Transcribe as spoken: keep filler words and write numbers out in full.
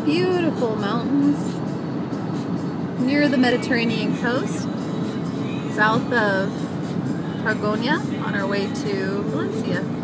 Beautiful mountains near the Mediterranean coast, south of Tarragona on our way to Valencia.